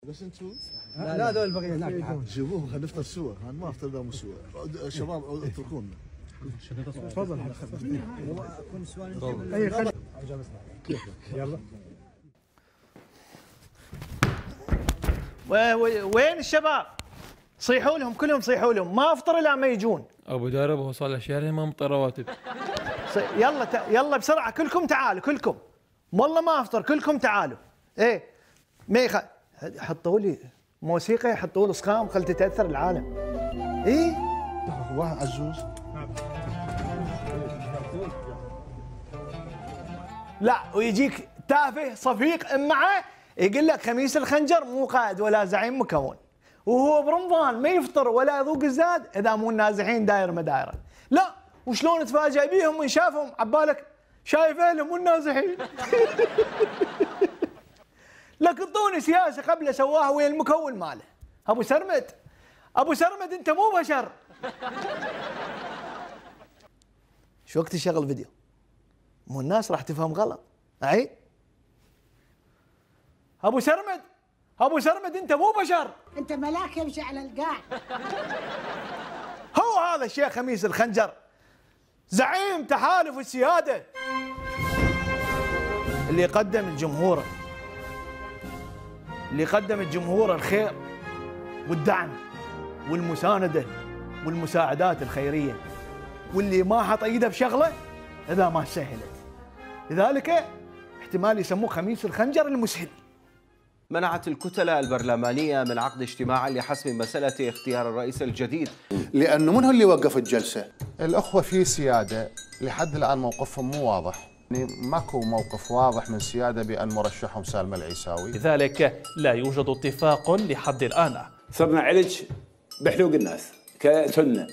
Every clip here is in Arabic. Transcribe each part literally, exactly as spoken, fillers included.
بس انتوا لا لا هذول البقيه هناك جيبوهم خلينا نفطر سوا، انا ما افطر دام سوا، شباب اتركونا. تفضل اي خلي يلا. وين الشباب؟ صيحوا لهم كلهم، صيحوا لهم، ما افطر الا ما يجون. ابو دارب هو صار له شهرين ما مطر رواتب. يلا ت... يلا بسرعه كلكم تعالوا كلكم. والله ما افطر، كلكم تعالوا. ايه ميخ حطوا لي موسيقى، حطوا لي صخام خل تتاثر العالم. ايه واحد عجوز لا ويجيك تافه صفيق معه يقول لك خميس الخنجر مو قائد ولا زعيم مكون، وهو برمضان ما يفطر ولا يذوق الزاد اذا مو النازحين داير مدايره. لا وشلون تفاجئ بيهم من شافهم عبالك شايف اهلهم مو النازحين. لقطوني سياسه قبله سواها ويا المكون ماله. ابو سرمد ابو سرمد انت مو بشر. شو وقت تشغل فيديو؟ مو الناس راح تفهم غلط. اي ابو سرمد ابو سرمد انت مو بشر، انت ملاك يمشي على القاع. هو هذا الشيخ خميس الخنجر زعيم تحالف السياده اللي يقدم الجمهور اللي قدم الجمهور الخير والدعم والمسانده والمساعدات الخيريه، واللي ما حط ايده بشغله اذا ما سهلت، لذلك احتمال يسموه خميس الخنجر المسهل. منعت الكتلة البرلمانية من عقد اجتماع لحسم مسألة اختيار الرئيس الجديد. لأنه من هو اللي وقف الجلسة؟ الأخوة في سيادة لحد الآن موقفهم مو واضح، يعني ماكو موقف واضح من سيادة بأن مرشحهم سالم العيساوي. لذلك لا يوجد اتفاق لحد الآن. صرنا علج بحلوق الناس كسنة.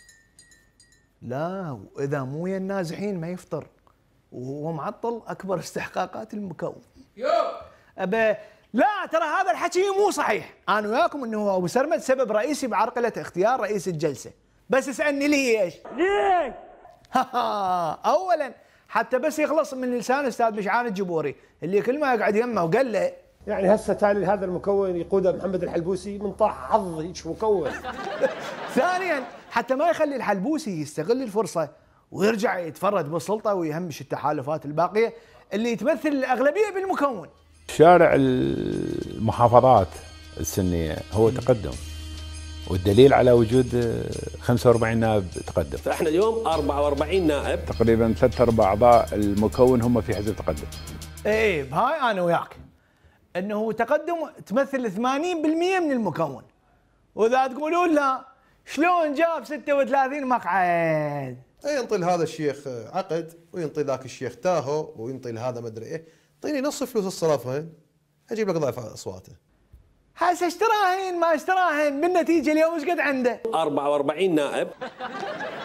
لا وإذا مو ويا النازحين ما يفطر، وهو معطل أكبر استحقاقات المكون. أبا لا ترى هذا الحكي مو صحيح، أنا وياكم أنه أبو سرمد سبب رئيسي بعرقلة اختيار رئيس الجلسة، بس اسألني ليش؟ ليش؟ أولاً حتى بس يخلص من لسان أستاذ مشعان الجبوري اللي كل ما يقعد يمه وقال له يعني هسه تالي هذا المكون يقوده محمد الحلبوسي من طاح حظ هيك مكون. ثانياً حتى ما يخلي الحلبوسي يستغل الفرصة ويرجع يتفرد بالسلطة ويهمش التحالفات الباقية اللي تمثل الأغلبية بالمكون. شارع المحافظات السنية هو تقدم، والدليل على وجود خمسة وأربعين نائب تقدم. فاحنا اليوم أربعة وأربعين نائب، تقريبا ثلاث ارباع اعضاء المكون هم في حزب تقدم. ايه بهاي انا وياك انه تقدم تمثل ثمانين بالمئة من المكون، واذا تقولون لا شلون جاب ستة وثلاثين مقعد؟ ينطي لهذا الشيخ عقد وينطي ذاك الشيخ تاهو وينطي لهذا مدري ايه، اعطيني نص فلوس الصرفهن اجيب لك ضعف اصواته. هسه اشتراهن ما اشتراهن بالنتيجه اليوم ايش قد عنده؟ أربعة وأربعين نائب.